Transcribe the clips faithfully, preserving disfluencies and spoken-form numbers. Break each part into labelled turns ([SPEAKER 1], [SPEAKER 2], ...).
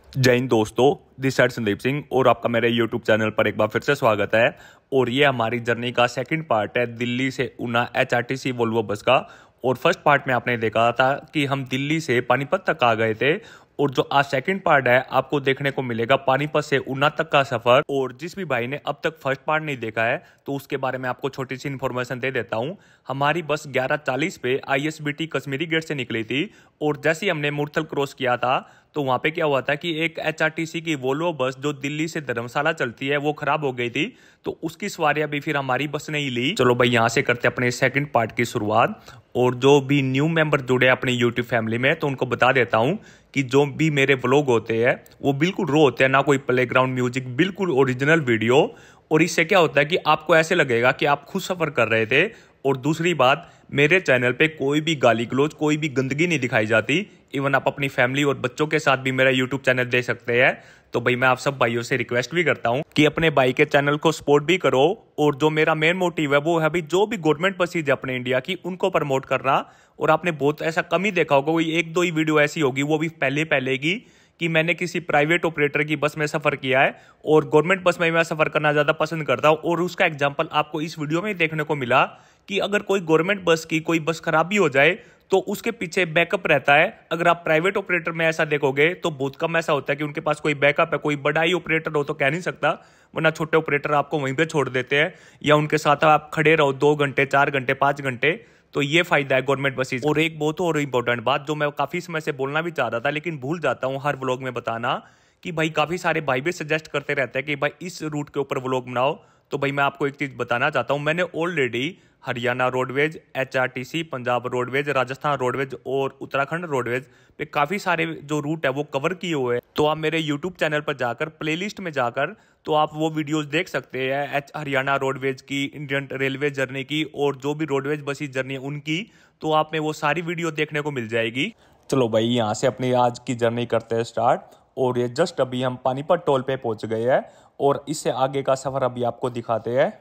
[SPEAKER 1] जय हिंद दोस्तों, this side Sandeep Singh और आपका मेरे यूट्यूब चैनल पर एक बार फिर से स्वागत है। और ये हमारी जर्नी का सेकंड पार्ट है दिल्ली से ऊना एचआरटीसी वोल्वो बस का। और फर्स्ट पार्ट में आपने देखा था कि हम दिल्ली से पानीपत तक आ गए थे, और जो आज सेकंड पार्ट है आपको देखने को मिलेगा पानीपत से ऊना तक का सफर। और जिस भी भाई ने अब तक फर्स्ट पार्ट नहीं देखा है तो उसके बारे में आपको छोटी सी इन्फॉर्मेशन दे देता हूं। हमारी बस ग्यारह चालीस पे आईएसबीटी कश्मीरी गेट से निकली थी, और जैसे ही हमने मुरथल क्रॉस किया था तो वहां पे क्या हुआ था कि एक एचआरटीसी की वोल्वो बस जो दिल्ली से धर्मशाला चलती है वो खराब हो गई थी, तो उसकी सवारियां भी फिर हमारी बस ने ही ली। चलो भाई यहाँ से करते हैं अपने सेकंड पार्ट की शुरुआत। और जो भी न्यू मेंबर जुड़े अपनी यूट्यूब फैमिली में तो उनको बता देता हूँ कि जो भी मेरे व्लॉग होते हैं वो बिल्कुल रो होते हैं, ना कोई प्लेग्राउंड म्यूजिक, बिल्कुल ओरिजिनल वीडियो। और इससे क्या होता है कि आपको ऐसे लगेगा कि आप खुद सफर कर रहे थे। और दूसरी बात, मेरे चैनल पे कोई भी गाली गलौज, कोई भी गंदगी नहीं दिखाई जाती। इवन आप अपनी फैमिली और बच्चों के साथ भी मेरा यूट्यूब चैनल देख सकते हैं। तो भाई मैं आप सब भाइयों से रिक्वेस्ट भी करता हूं कि अपने भाई के चैनल को सपोर्ट भी करो। और जो मेरा मेन मोटिव है वो है भाई जो भी गवर्नमेंट बसेज है अपने इंडिया की उनको प्रमोट करना। और आपने बहुत ऐसा कम ही देखा होगा, कोई एक दो ही वीडियो ऐसी होगी, वो भी पहले पहले की, कि मैंने किसी प्राइवेट ऑपरेटर की बस में सफर किया है। और गवर्नमेंट बस में मैं सफर करना ज्यादा पसंद करता हूं। और उसका एग्जांपल आपको इस वीडियो में देखने को मिला कि अगर कोई गवर्नमेंट बस की कोई बस खराब भी हो जाए तो उसके पीछे बैकअप रहता है। अगर आप प्राइवेट ऑपरेटर में ऐसा देखोगे तो बहुत कम ऐसा होता है कि उनके पास कोई बैकअप है। कोई बड़ा ही ऑपरेटर हो तो कह नहीं सकता, वरना छोटे ऑपरेटर आपको वहीं पे छोड़ देते हैं, या उनके साथ आप खड़े रहो दो घंटे चार घंटे पांच घंटे। तो ये फायदा है गवर्नमेंट बसेस। और एक बहुत और इंपॉर्टेंट बात जो मैं काफी समय से बोलना भी चाह रहा था लेकिन भूल जाता हूँ हर व्लॉग में बताना, कि भाई काफी सारे भाई भी सजेस्ट करते रहते हैं कि भाई इस रूट के ऊपर व्लॉग बनाओ। तो भाई मैं आपको एक चीज बताना चाहता हूं, मैंने already Haryana roadways, HRTC, Punjab roadways, Rajasthan roadways और उत्तराखंड रोडवेज पे काफी सारे जो रूट है वो कवर किए हुए हैं। तो आप मेरे यूट्यूब चैनल पर जाकर प्लेलिस्ट में जाकर तो आप वो वीडियोस देख सकते हैं, एच हरियाणा रोडवेज की, इंडियन रेलवे जर्नी की, और जो भी रोडवेज बसेस जर्नी है उनकी। तो आप में वो सारी वीडियो देखने को मिल जाएगी। चलो भाई यहाँ से अपनी आज की जर्नी करते हैं स्टार्ट। और ये जस्ट अभी हम पानीपत टोल पे पहुंच गए हैं, और इससे आगे का सफर अभी आपको दिखाते हैं।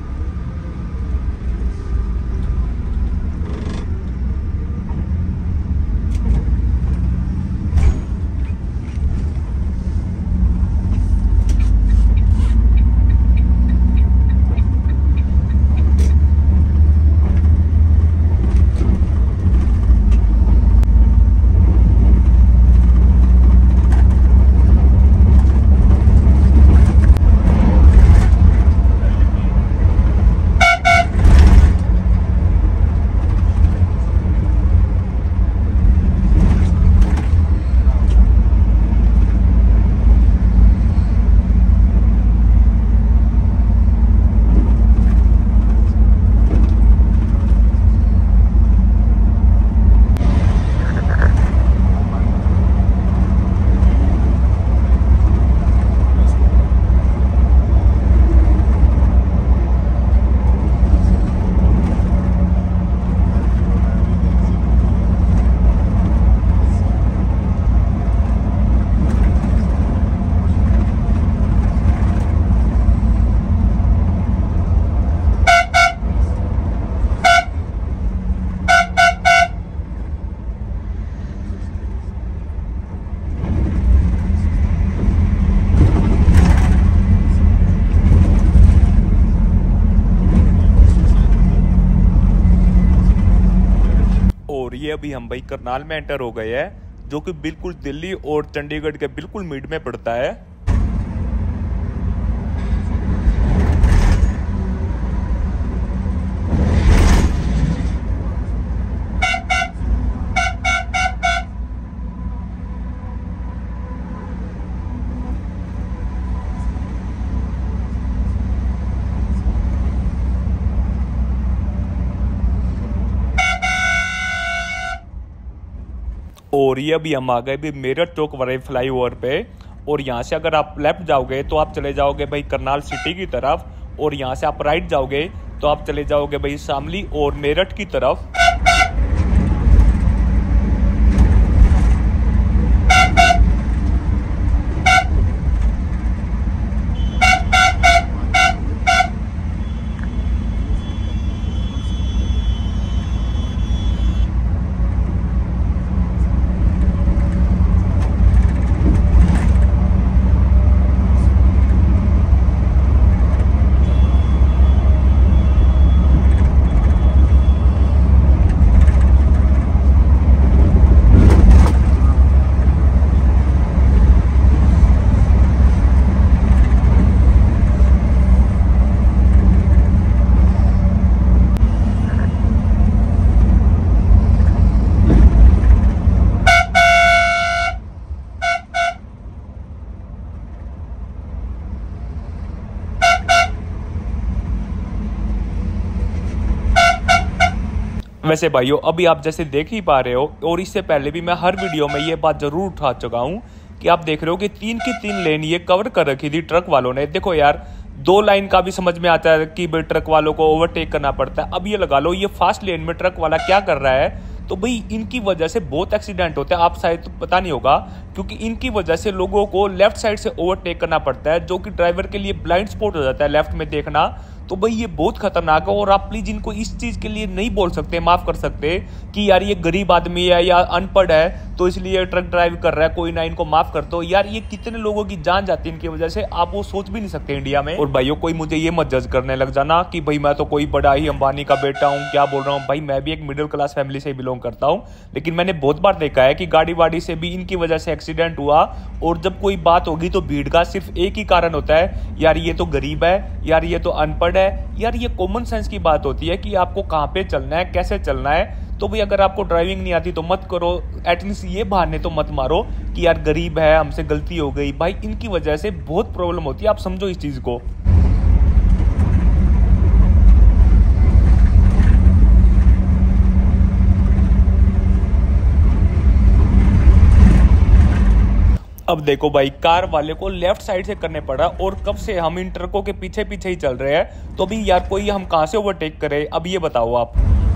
[SPEAKER 1] और ये अभी हम भाई करनाल में एंटर हो गए हैं, जो कि बिल्कुल दिल्ली और चंडीगढ़ के बिल्कुल मिड में पड़ता है। और ये अभी हम आ गए भी मेरठ चौक वाले फ्लाई ओवर पे। और यहाँ से अगर आप लेफ्ट जाओगे तो आप चले जाओगे भाई करनाल सिटी की तरफ, और यहाँ से आप राइट जाओगे तो आप चले जाओगे भाई शामली और मेरठ की तरफ। वैसे भाइयों अभी आप जैसे देख ही पा रहे हो, और इससे पहले भी मैं हर वीडियो में ये बात जरूर उठा चुका हूँ कि आप देख रहे हो कि तीन की तीन लेन ये कवर कर रखी थी ट्रक वालों ने। देखो यार, दो लाइन का भी समझ में आता है कि भाई ट्रक वालों को ओवरटेक करना पड़ता है। अब ये लगा लो ये फास्ट लेन में ट्रक वाला क्या कर रहा है, तो भाई इनकी वजह से बहुत एक्सीडेंट होते हैं। आप शायद तो पता नहीं होगा, क्योंकि इनकी वजह से लोगों को लेफ्ट साइड से ओवरटेक करना पड़ता है, जो कि ड्राइवर के लिए ब्लाइंड स्पॉट हो जाता है लेफ्ट में देखना। तो भाई ये बहुत खतरनाक है, और आप प्लीज इनको इस चीज के लिए नहीं बोल सकते, माफ कर सकते कि यार ये गरीब आदमी है या अनपढ़ है तो इसलिए ट्रक ड्राइव कर रहा है, कोई ना इनको माफ कर दो। यार ये कितने लोगों की जान जाती है इनकी वजह से, आप वो सोच भी नहीं सकते इंडिया में। और भाइयों कोई मुझे ये मत जज करने लग जाना कि भाई मैं तो कोई बड़ा ही अंबानी का बेटा हूँ, क्या बोल रहा हूँ। भाई मैं भी एक मिडिल क्लास फैमिली से बिलोंग करता हूँ, लेकिन मैंने बहुत बार देखा है कि गाड़ी वाड़ी से भी इनकी वजह से एक्सीडेंट हुआ। और जब कोई बात होगी तो भीड़ का सिर्फ एक ही कारण होता है, यार ये तो गरीब है, यार ये तो अनपढ़ है। यार ये कॉमन सेंस की बात होती है कि आपको कहाँ पे चलना है, कैसे चलना है। तो भाई अगर आपको ड्राइविंग नहीं आती तो मत करो, एटलीस्ट ये बहाने तो मत मारो कि यार गरीब है, हमसे गलती हो गई। भाई इनकी वजह से बहुत प्रॉब्लम होती है, आप समझो इस चीज को। अब देखो भाई, कार वाले को लेफ्ट साइड से करने पड़ा, और कब से हम इन ट्रकों के पीछे पीछे ही चल रहे हैं। तो अभी यार कोई हम कहां से ओवरटेक करे, अब ये बताओ आप।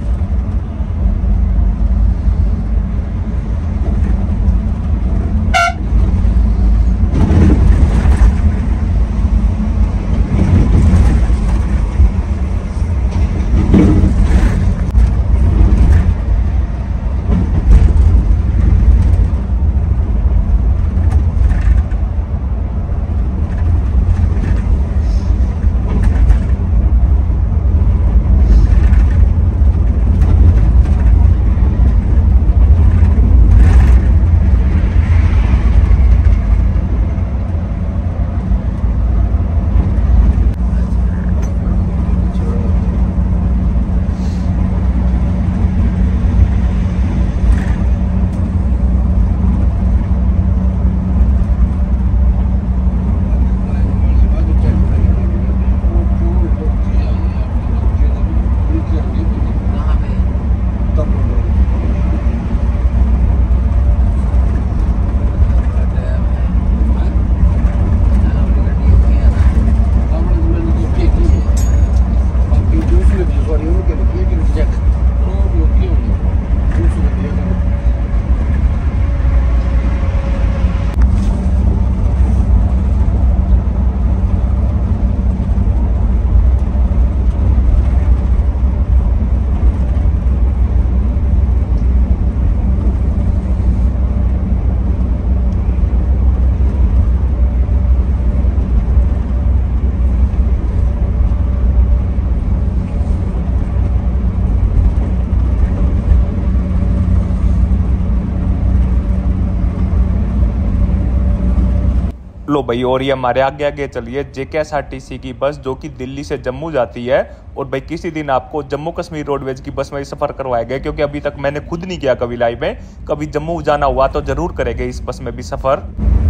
[SPEAKER 1] लो भाई, और ये हमारे आगे आगे चलिए जेकेएसआरटीसी की बस, जो कि दिल्ली से जम्मू जाती है। और भाई किसी दिन आपको जम्मू कश्मीर रोडवेज की बस में सफर करवाएगा, क्योंकि अभी तक मैंने खुद नहीं किया कभी लाइफ में। कभी जम्मू जाना हुआ तो जरूर करेंगे इस बस में भी सफर।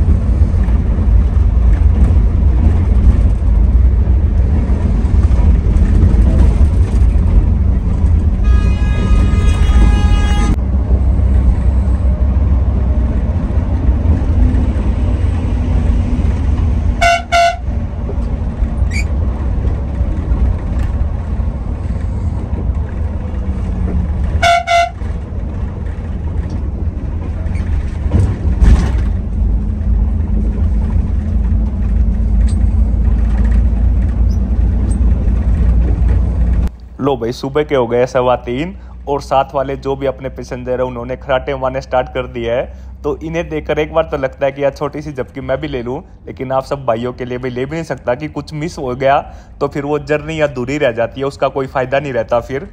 [SPEAKER 1] लो भाई, सुबह के हो गए सवा तीन, और साथ वाले जो भी अपने पैसेंजर है उन्होंने खराटे मारने स्टार्ट कर दिया है। तो इन्हें देखकर एक बार तो लगता है कि यार छोटी सी झपकी मैं भी ले लूं, लेकिन आप सब भाइयों के लिए भी ले भी नहीं सकता कि कुछ मिस हो गया तो फिर वो जर्नी अधूरी रह जाती है, उसका कोई फायदा नहीं रहता फिर।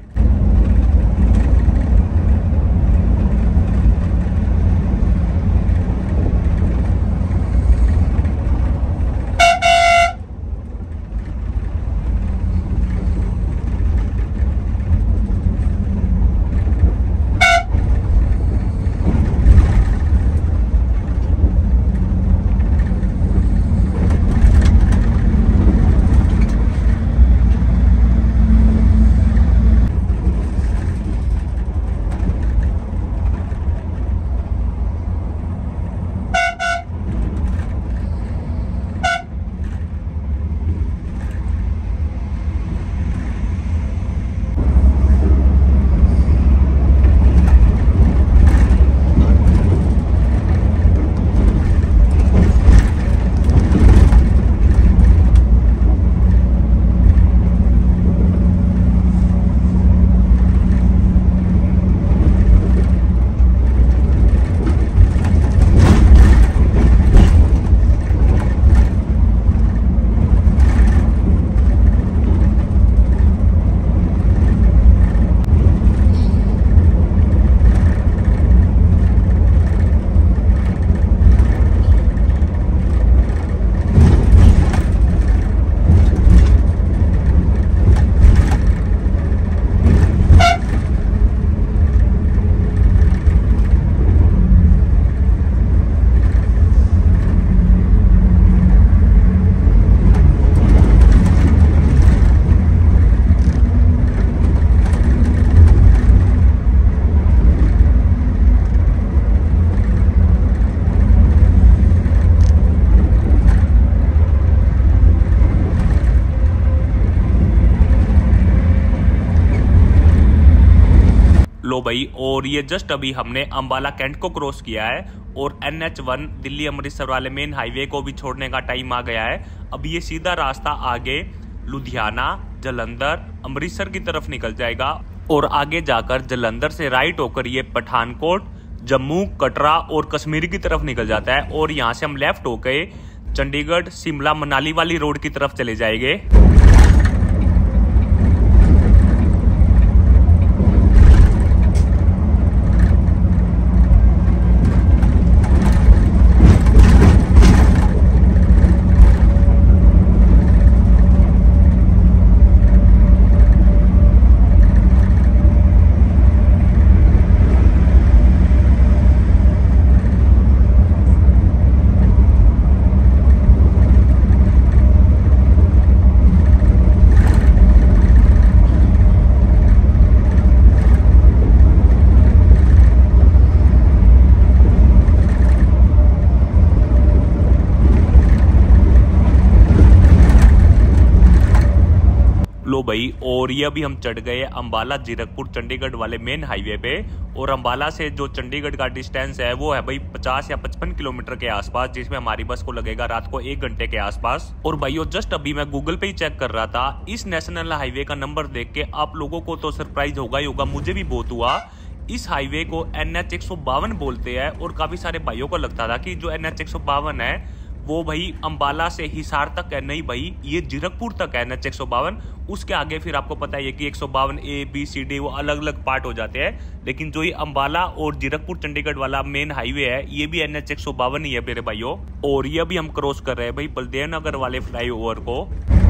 [SPEAKER 1] भाई, और ये जस्ट अभी हमने अंबाला कैंट को क्रॉस किया है और N H one Delhi Amritsar वाले मेन हाईवे को भी छोड़ने का टाइम आ गया है। अब ये सीधा रास्ता आगे लुधियाना, जलंधर, अमृतसर की तरफ निकल जाएगा और आगे जाकर जलंधर से राइट होकर ये पठानकोट, जम्मू, कटरा और कश्मीर की तरफ निकल जाता है और यहाँ से हम लेफ्ट होकर चंडीगढ़, शिमला, मनाली वाली रोड की तरफ चले जाएंगे। लो भाई, और ये अभी हम चढ़ गए अंबाला जीरकपुर चंडीगढ़ वाले मेन हाईवे पे और अंबाला से जो चंडीगढ़ का डिस्टेंस है वो है भाई पचास या पचपन किलोमीटर के आसपास, जिसमें हमारी बस को लगेगा रात को एक घंटे के आसपास। और भाइयों जस्ट अभी मैं गूगल पे ही चेक कर रहा था, इस नेशनल हाईवे का नंबर देख के आप लोगों को तो सरप्राइज होगा ही होगा, मुझे भी बहुत हुआ। इस हाईवे को एन एच एक सौ बावन बोलते हैं और काफी सारे भाइयों को लगता था कि जो एन एच एक सौ बावन है वो भाई अंबाला से हिसार तक है। नहीं भाई, ये जीरकपुर तक है एन एच एक सौ बावन। उसके आगे फिर आपको पता है कि एक सौ बावन ए बी सी डी वो अलग अलग पार्ट हो जाते हैं, लेकिन जो ये अंबाला और जीरकपुर चंडीगढ़ वाला मेन हाईवे है ये भी एन एच एक सौ बावन ही है मेरे भाइयों। और ये भी हम क्रॉस कर रहे हैं भाई बलदेव नगर वाले फ्लाईओवर को।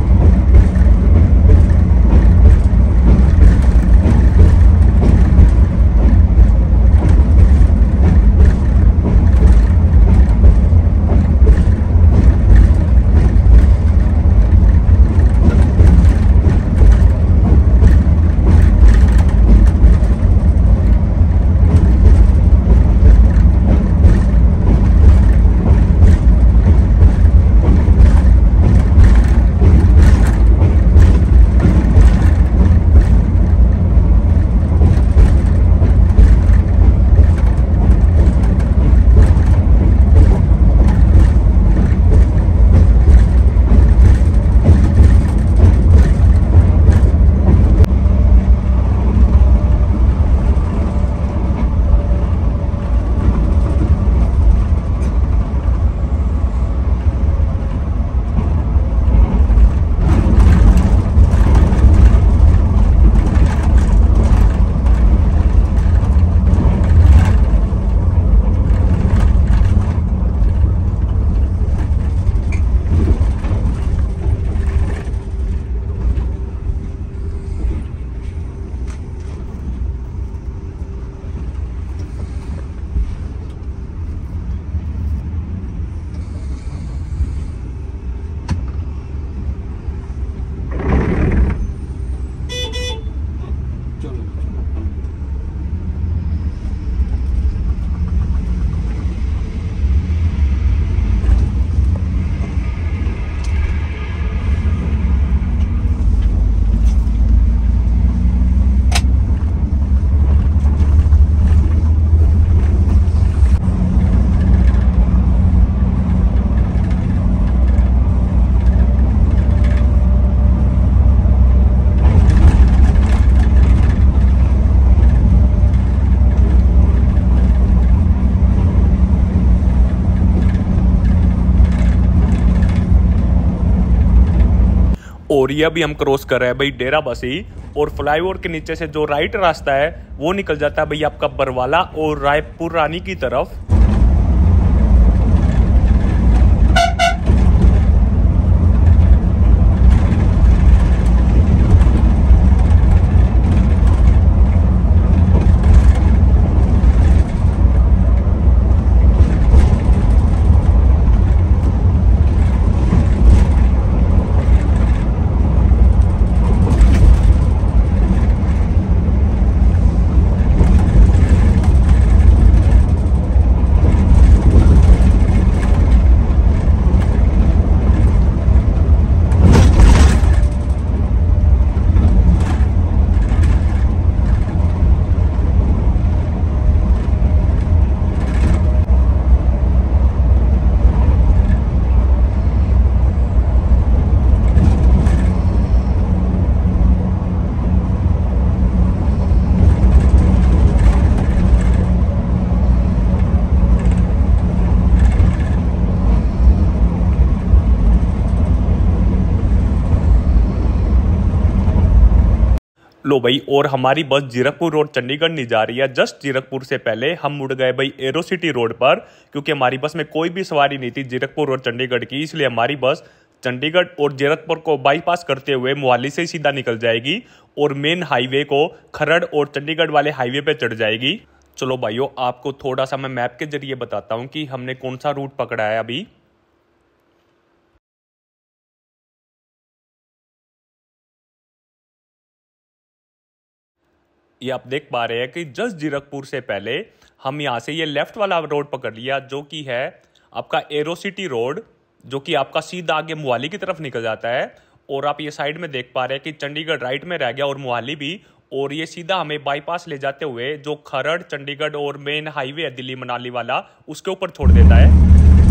[SPEAKER 1] और ये भी हम क्रॉस कर रहे हैं भाई डेरा बसी, और फ्लाईओवर के नीचे से जो राइट रास्ता है वो निकल जाता है भाई आपका बरवाला और रायपुर रानी की तरफ। लो भाई, और हमारी बस जीरकपुर रोड चंडीगढ़ नहीं जा रही है। जस्ट जीरकपुर से पहले हम मुड़ गए भाई एरो सिटी रोड पर, क्योंकि हमारी बस में कोई भी सवारी नहीं थी जीरकपुर और चंडीगढ़ की। इसलिए हमारी बस चंडीगढ़ और जीरकपुर को बाईपास करते हुए मोहाली से सीधा निकल जाएगी और मेन हाईवे को खरड़ और चंडीगढ़ वाले हाईवे पे चढ़ जाएगी। चलो भाइयों, आपको थोड़ा सा मैं मैप के जरिए बताता हूँ कि हमने कौन सा रूट पकड़ा है अभी। ये आप देख पा रहे हैं कि जस्ट जीरकपुर से पहले हम यहाँ से ये लेफ्ट वाला रोड पकड़ लिया, जो कि है आपका एरो सिटी रोड, जो कि आपका सीधा आगे मोहाली की तरफ निकल जाता है। और आप ये साइड में देख पा रहे हैं कि चंडीगढ़ राइट में रह गया और मोहाली भी, और ये सीधा हमें बाईपास ले जाते हुए जो खरड़ चंडीगढ़ और मेन हाईवे है दिल्ली मनाली वाला, उसके ऊपर छोड़ देता है।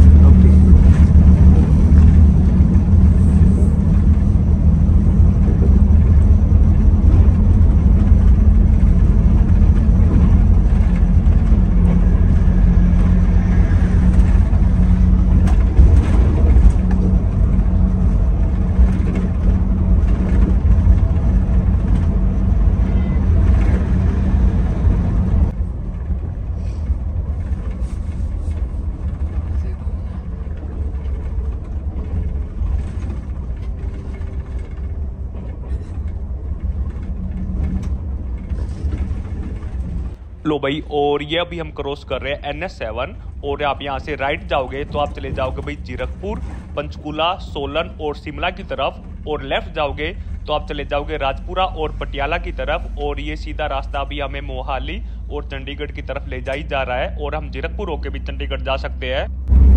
[SPEAKER 1] लो भाई, और ये अभी हम क्रॉस कर रहे हैं एन एच सेवन, और आप यहाँ से राइट जाओगे तो आप चले जाओगे भाई जीरकपुर, पंचकुला, सोलन और शिमला की तरफ, और लेफ्ट जाओगे तो आप चले जाओगे राजपुरा और पटियाला की तरफ। और ये सीधा रास्ता अभी हमें मोहाली और चंडीगढ़ की तरफ ले जा ही जा रहा है, और हम जीरकपुर होके भी चंडीगढ़ जा सकते हैं।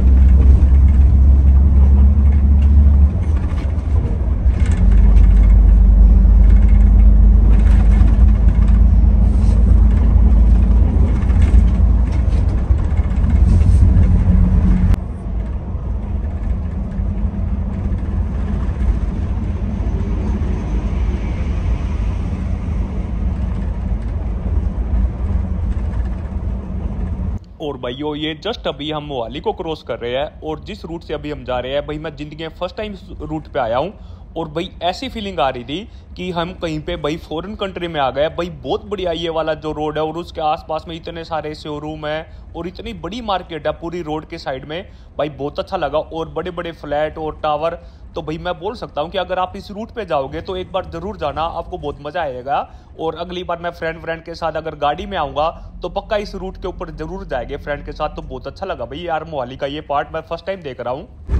[SPEAKER 1] और भाइयों, ये जस्ट अभी हम मोहाली को क्रॉस कर रहे हैं, और जिस रूट से अभी हम जा रहे हैं भाई, मैं जिंदगी में फर्स्ट टाइम इस रूट पे आया हूँ, और भाई ऐसी फीलिंग आ रही थी कि हम कहीं पे भाई फॉरेन कंट्री में आ गए। भाई बहुत बढ़िया ये वाला जो रोड है, और उसके आसपास में इतने सारे शोरूम है और इतनी बड़ी मार्केट है पूरी रोड के साइड में। भाई बहुत अच्छा लगा, और बड़े बड़े फ्लैट और टावर। तो भाई मैं बोल सकता हूँ कि अगर आप इस रूट पे जाओगे तो एक बार जरूर जाना, आपको बहुत मजा आएगा। और अगली बार मैं फ्रेंड फ्रेंड के साथ अगर गाड़ी में आऊंगा तो पक्का इस रूट के ऊपर जरूर जाएंगे फ्रेंड के साथ। तो बहुत अच्छा लगा भाई यार, मोहाली का ये पार्ट मैं फर्स्ट टाइम देख रहा हूँ।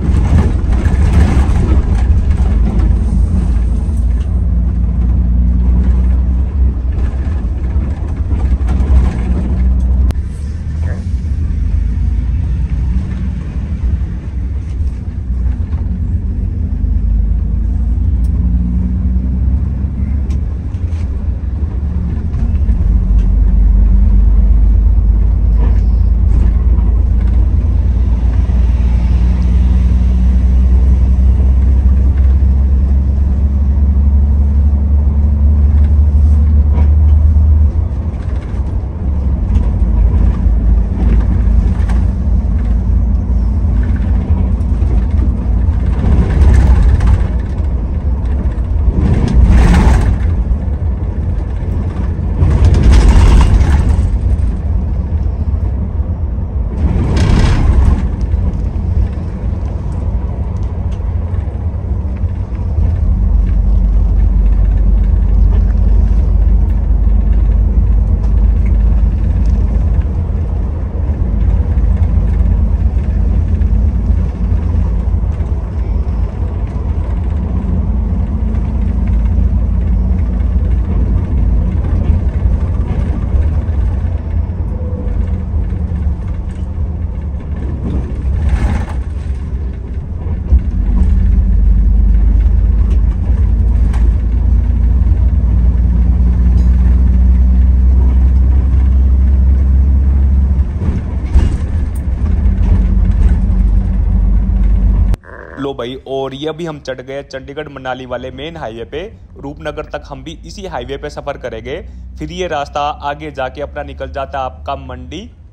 [SPEAKER 1] लो भाई, और ये भी हम चढ़ गए चंडीगढ़ मनाली वाले मेन हाईवे पे। रूपनगर तक हम भी इसी हाईवे पे सफर करेंगे। फिर ये रास्ता आगे जाके अपना निकल जाता है आपका मंडी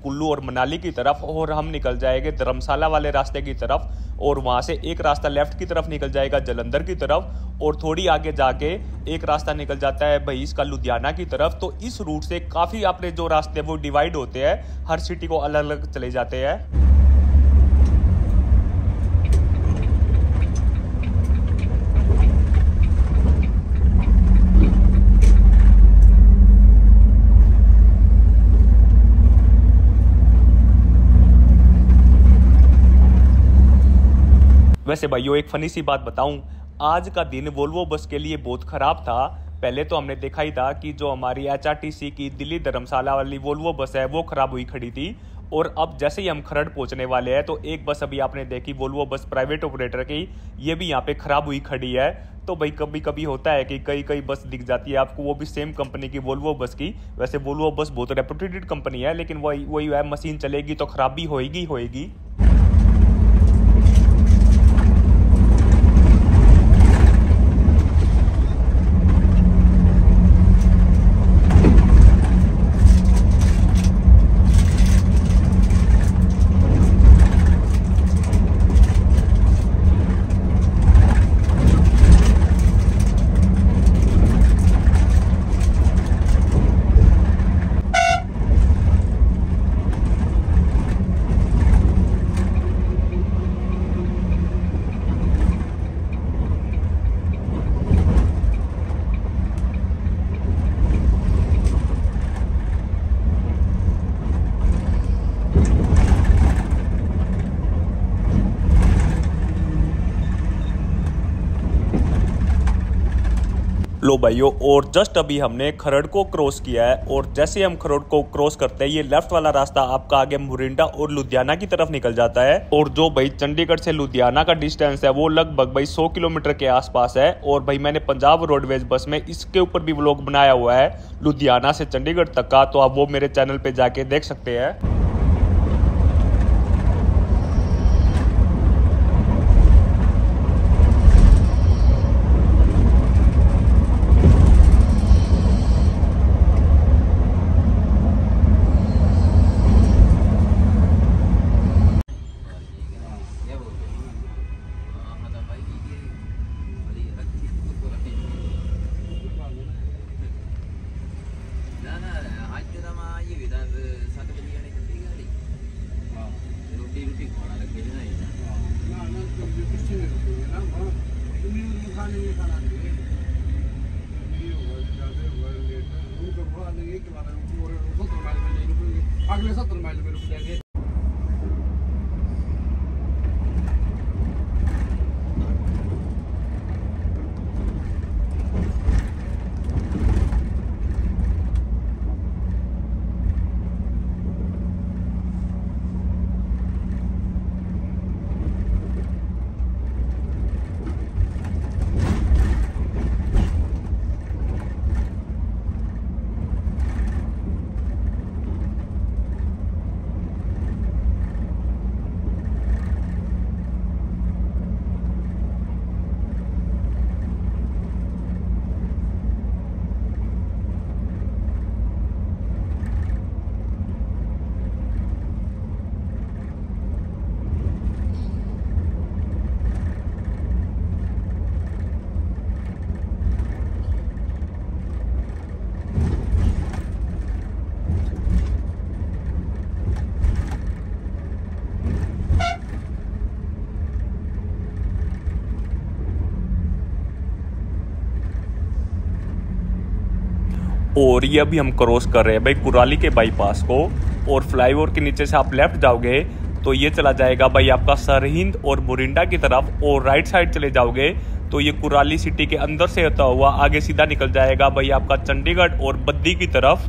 [SPEAKER 1] कुल्लू और मनाली की तरफ, और हम निकल जाएंगे धर्मशाला वाले रास्ते की तरफ, और वहाँ से एक रास्ता लेफ्ट की तरफ निकल जाएगा जलंधर की तरफ, और थोड़ी आगे जाके एक रास्ता निकल जाता है भाई इसका लुधियाना की तरफ। तो इस रूट से काफ़ी अपने जो रास्ते वो डिवाइड होते हैं, हर सिटी को अलग अलग चले जाते हैं। वैसे भाइयों एक फनी सी बात बताऊं, आज का दिन वोल्वो बस के लिए बहुत ख़राब था। पहले तो हमने देखा ही था कि जो हमारी एच आर टी सी की दिल्ली धर्मशाला वाली वोल्वो बस है वो ख़राब हुई खड़ी थी, और अब जैसे ही हम खरड़ पहुंचने वाले हैं तो एक बस अभी आपने देखी वोल्वो बस प्राइवेट ऑपरेटर की, ये भी यहाँ पे ख़राब हुई खड़ी है। तो भाई कभी कभी होता है कि कई कई बस दिख जाती है आपको, वो भी सेम कंपनी की वोल्वो बस की। वैसे वोल्वो बस बहुत रेपुटेड कंपनी है, लेकिन वही वही है, मशीन चलेगी तो खराबी होएगी होएगी। लो भाइयों, और जस्ट अभी हमने खरड़ को क्रॉस किया है, और जैसे हम खरड़ को क्रॉस करते हैं ये लेफ्ट वाला रास्ता आपका आगे मोरिंडा और लुधियाना की तरफ निकल जाता है। और जो भाई चंडीगढ़ से लुधियाना का डिस्टेंस है वो लगभग भाई सौ किलोमीटर के आसपास है। और भाई मैंने पंजाब रोडवेज बस में इसके ऊपर भी व्लॉग बनाया हुआ है लुधियाना से चंडीगढ़ तक का, तो आप वो मेरे चैनल पे जाके देख सकते हैं।
[SPEAKER 2] अगले सत्तर माइल में रुक जाएंगे।
[SPEAKER 1] और ये अभी हम क्रॉस कर रहे हैं भाई कुराली के बाईपास को, और फ्लाईओवर के नीचे से आप लेफ्ट जाओगे तो ये चला जाएगा भाई आपका सरहिंद और मोरिंडा की तरफ, और राइट साइड चले जाओगे तो ये कुराली सिटी के अंदर से होता हुआ आगे सीधा निकल जाएगा भाई आपका चंडीगढ़ और बद्दी की तरफ।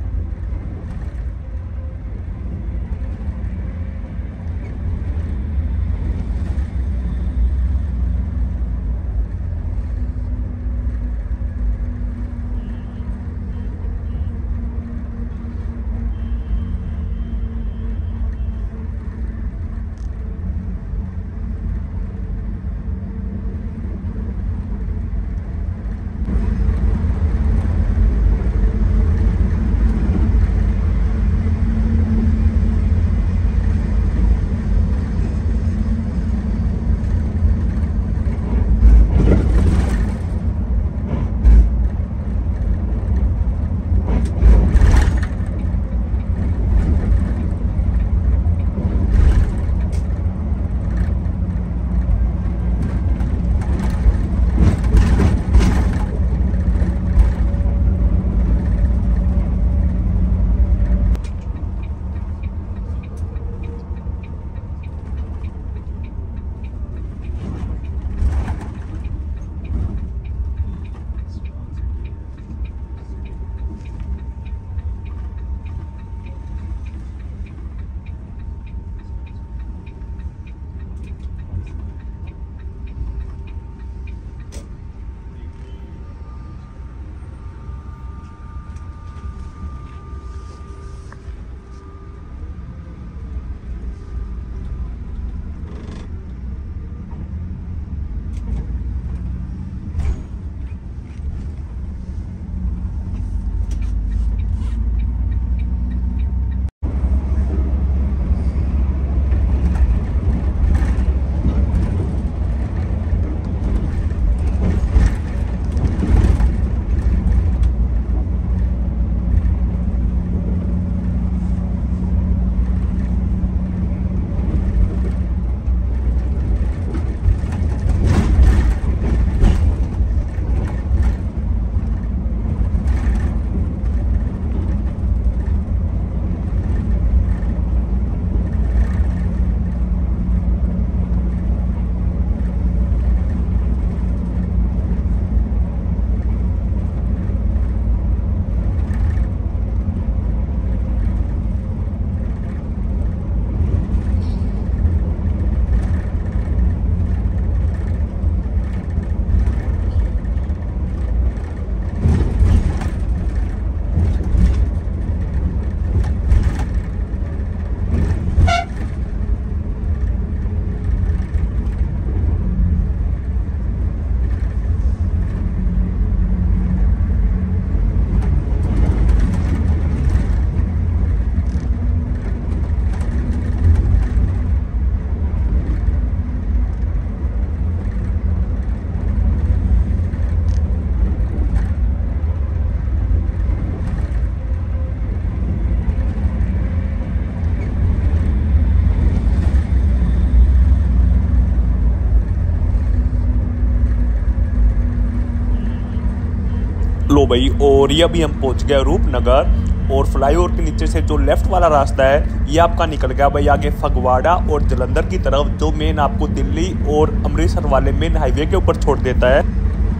[SPEAKER 1] भाई, और ये अभी हम पहुंच गए रूपनगर। और फ्लाईओवर के नीचे से जो लेफ्ट वाला रास्ता है ये आपका निकल गया भाई आगे फगवाड़ा और जलंधर की तरफ, जो मेन आपको दिल्ली और अमृतसर वाले मेन हाईवे के ऊपर छोड़ देता है।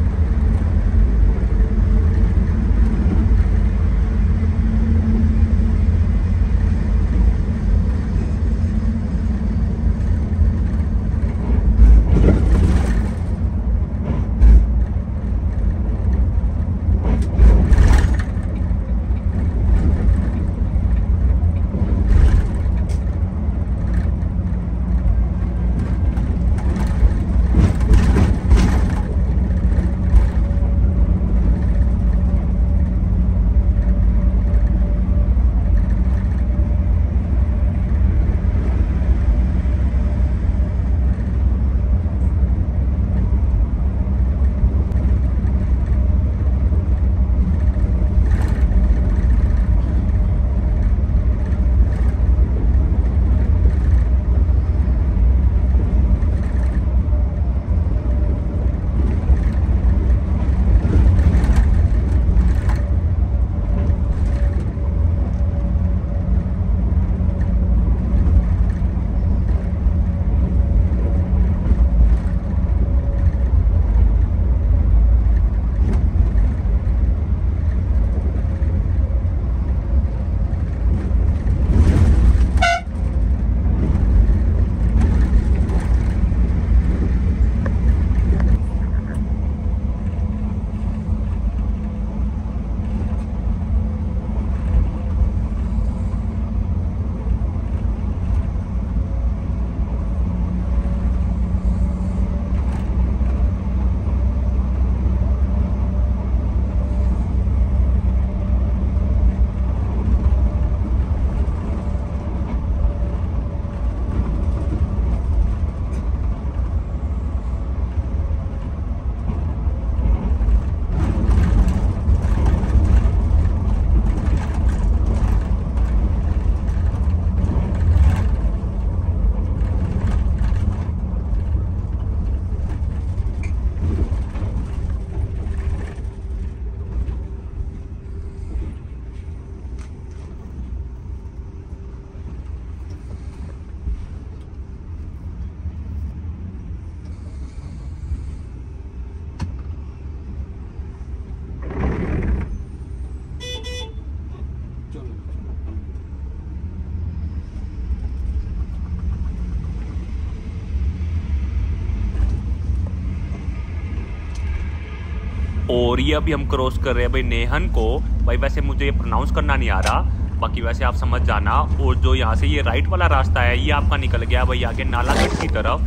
[SPEAKER 1] और ये अभी हम क्रॉस कर रहे हैं भाई नेहन को। भाई वैसे मुझे ये प्रोनाउंस करना नहीं आ रहा, बाकी वैसे आप समझ जाना। और जो यहाँ से ये राइट वाला रास्ता है ये आपका निकल गया भाई आगे नालागढ़ की तरफ।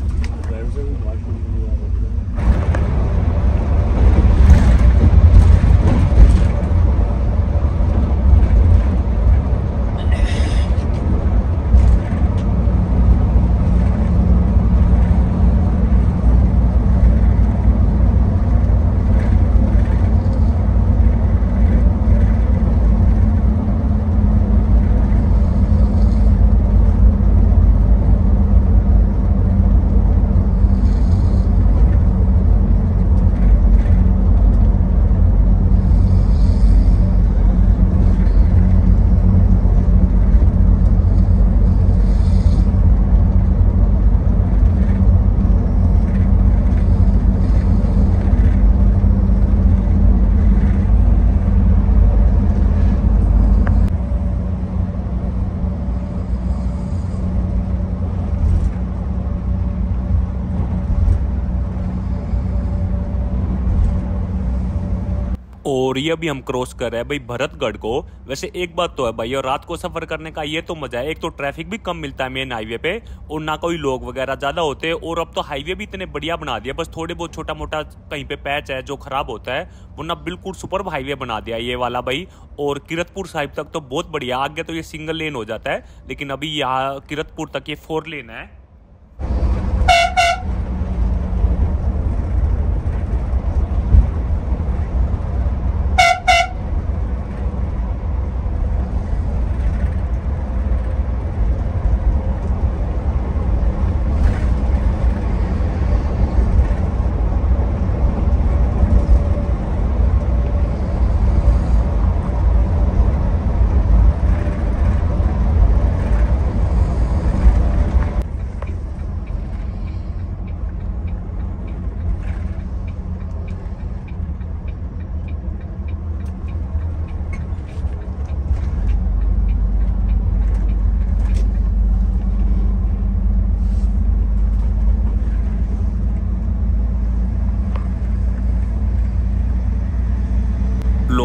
[SPEAKER 1] और ये अभी हम क्रॉस कर रहे हैं भाई भरतगढ़ को। वैसे एक बात तो है भाई, और रात को सफर करने का ये तो मजा है, एक तो ट्रैफिक भी कम मिलता है मेन हाईवे पे और ना कोई लोग वगैरह ज्यादा होते हैं। और अब तो हाईवे भी इतने बढ़िया बना दिया, बस थोड़े बहुत छोटा मोटा कहीं पे पैच है जो खराब होता है, वरना बिल्कुल सुपर हाईवे बना दिया ये वाला भाई। और किरतपुर साहिब तक तो बहुत बढ़िया, आगे तो ये सिंगल लेन हो जाता है, लेकिन अभी यहाँ किरतपुर तक ये फोर लेन है।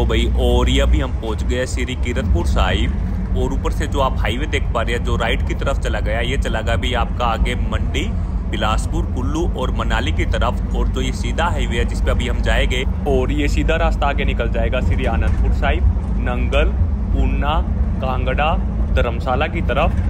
[SPEAKER 1] लो भाई, और ये अभी हम पहुंच गए श्री कीरतपुर साहिब। और ऊपर से जो आप हाईवे देख पा रहे हैं जो राइट की तरफ चला गया, ये चला गया भी आपका आगे मंडी, बिलासपुर, कुल्लू और मनाली की तरफ। और जो ये सीधा हाईवे है जिस पे अभी हम जाएंगे, और ये सीधा रास्ता आगे निकल जाएगा श्री आनंदपुर साहिब, नंगल, ऊना, कांगड़ा, धर्मशाला की तरफ।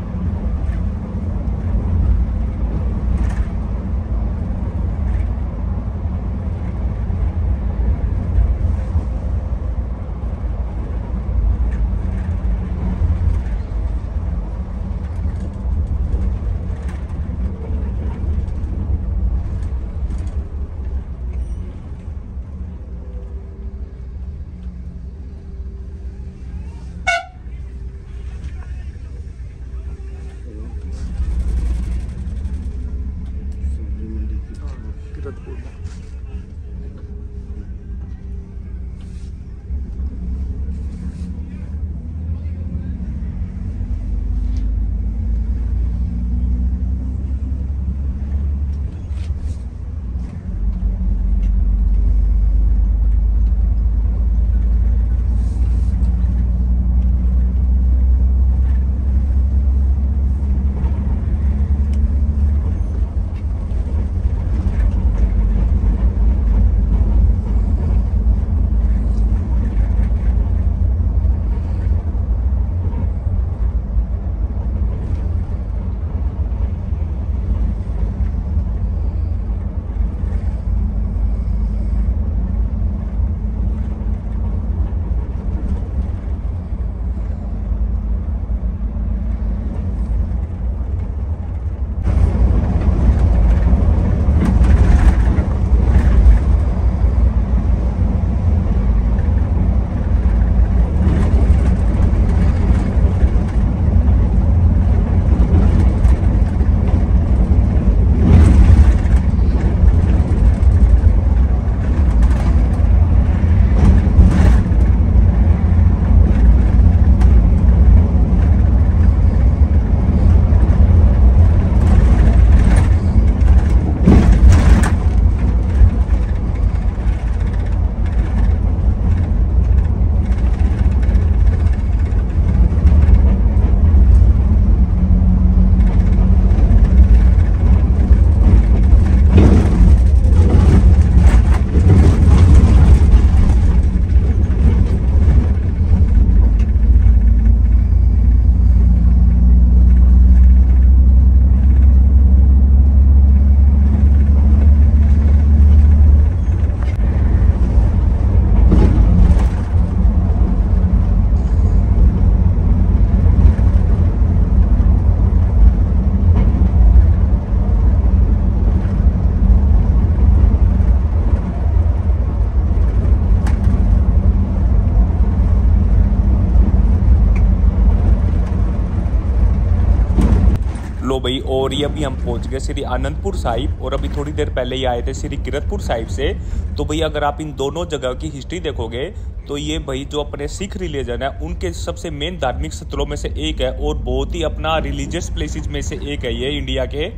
[SPEAKER 1] लो भाई, और ये अभी हम पहुंच गए श्री आनंदपुर साहिब, और अभी थोड़ी देर पहले ही आए थे श्री कीरतपुर साहिब से। तो भाई अगर आप इन दोनों जगह की हिस्ट्री देखोगे तो ये भाई जो अपने सिख रिलीजन है उनके सबसे मेन धार्मिक स्थलों में से एक है, और बहुत ही अपना रिलीजियस प्लेसेस में से एक है ये इंडिया के।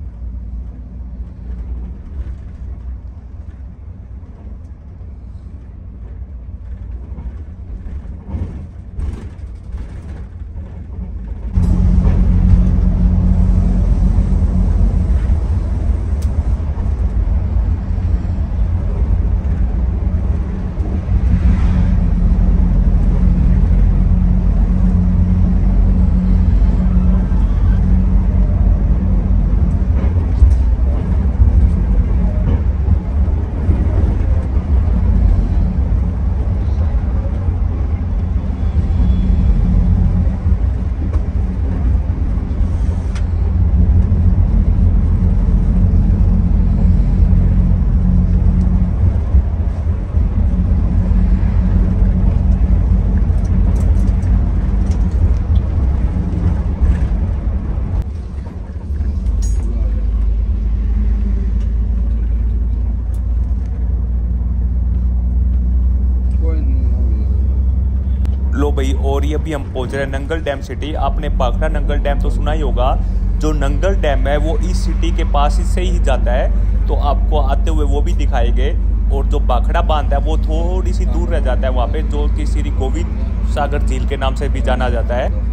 [SPEAKER 1] लो भाई, और ये अभी हम पहुंच रहे हैं नंगल डैम सिटी। आपने भाखड़ा नंगल डैम तो सुना ही होगा। जो नंगल डैम है वो इस सिटी के पास से ही जाता है, तो आपको आते हुए वो भी दिखाएंगे। और जो भाखड़ा बांध है वो थोड़ी सी दूर रह जाता है वहाँ पे, जो कि श्री गोविंद सागर झील के नाम से भी जाना जाता है।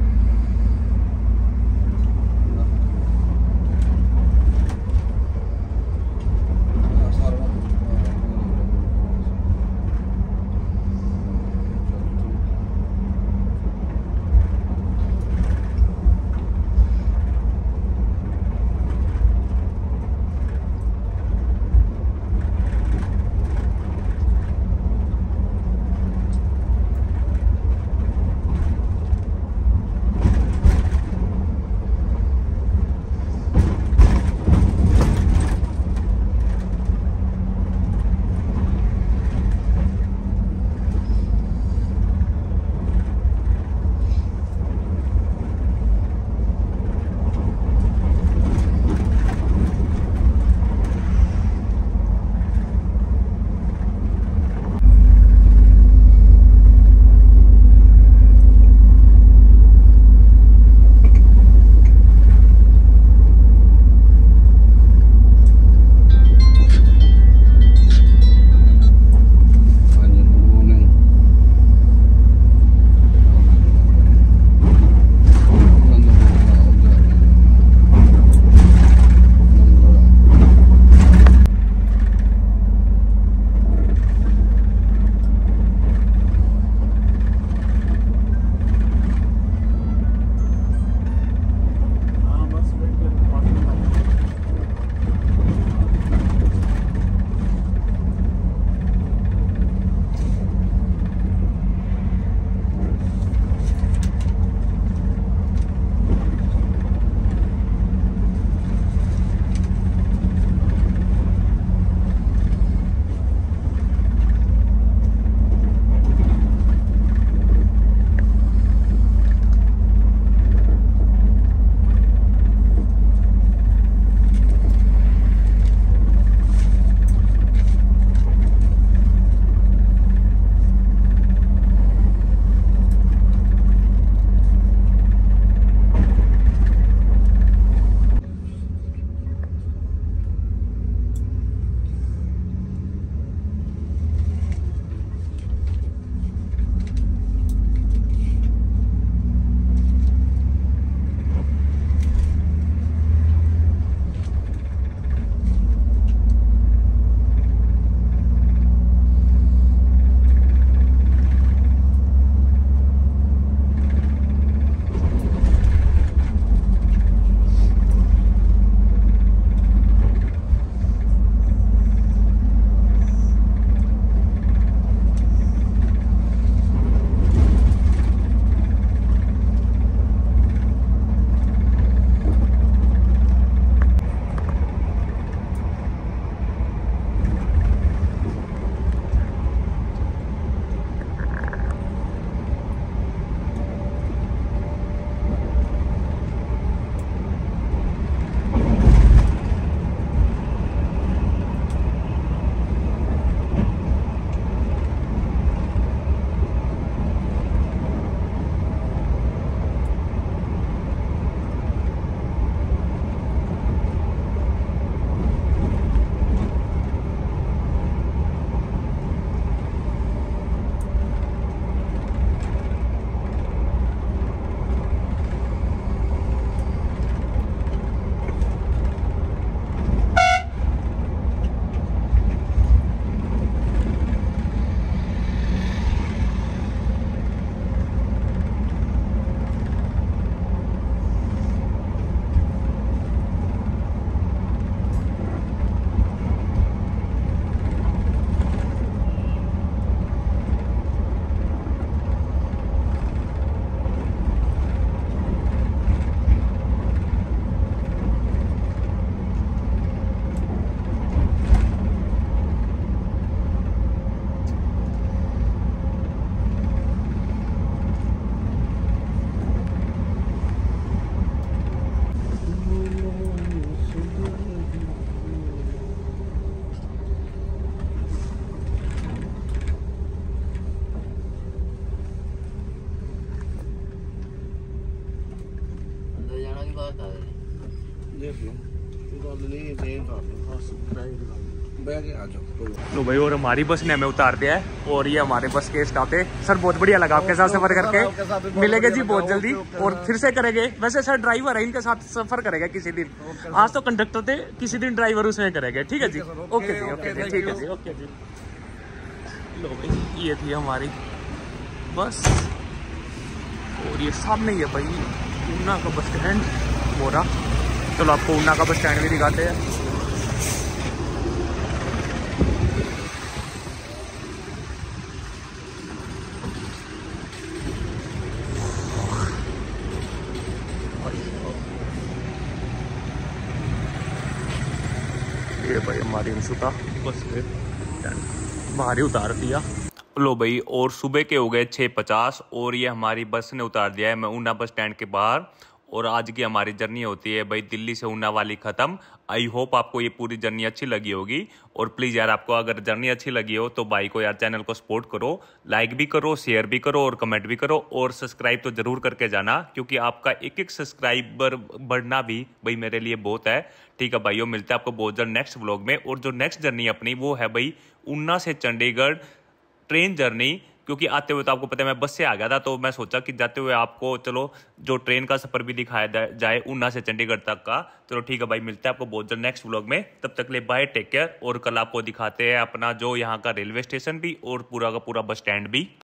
[SPEAKER 2] देख लो, गल नहीं देन कर लो, बस बैग आ जाओ।
[SPEAKER 1] लो भाई, और हमारी बस ने हमें उतार दिया है और ये हमारे बस के स्टॉप है। सर बहुत बढ़िया लगा आपके साथ सफर करके, मिलेंगे जी बहुत जल्दी और फिर से करेंगे। वैसे सर ड्राइवर है, इनके साथ सफर करेगा किसी दिन। आज तो कंडक्टर थे, किसी दिन ड्राइवर उसमें करेंगे। ठीक है जी, ओके जी, ओके जी, ठीक है जी, ओके जी। लो भाई, ये थी हमारी बस और ये सामने ही है भाई ऊना का बस स्टैंड मोरा। चलो आपको ऊना का बस स्टैंड भी दिखाते हैं। ये भाई हमारी इंसुका बस पे बाहर ही उतार दिया। लो भाई, और सुबह के हो गए छः पचास और ये हमारी बस ने उतार दिया है मैं ऊना बस स्टैंड के बाहर। और आज की हमारी जर्नी होती है भाई दिल्ली से ऊना वाली ख़त्म। आई होप आपको ये पूरी जर्नी अच्छी लगी होगी। और प्लीज़ यार, आपको अगर जर्नी अच्छी लगी हो तो भाई को यार चैनल को सपोर्ट करो, लाइक भी करो, शेयर भी करो और कमेंट भी करो और सब्सक्राइब तो ज़रूर करके जाना, क्योंकि आपका एक एक सब्सक्राइबर बढ़ना भी भाई मेरे लिए बहुत है। ठीक है भाइयों, मिलते हैं आपको बहुत जल्द नेक्स्ट व्लॉग में। और जो नेक्स्ट जर्नी अपनी वो है भाई ऊना से चंडीगढ़ ट्रेन जर्नी, क्योंकि आते हुए तो आपको पता है मैं बस से आ गया था, तो मैं सोचा कि जाते हुए आपको चलो जो ट्रेन का सफर भी दिखाया जाए ऊना से चंडीगढ़ तक का। चलो ठीक है भाई, मिलते हैं आपको बहुत जल्द नेक्स्ट व्लॉग में। तब तक ले बाय, टेक केयर। और कल आपको दिखाते हैं अपना जो यहाँ का रेलवे स्टेशन भी और पूरा का पूरा बस स्टैंड भी।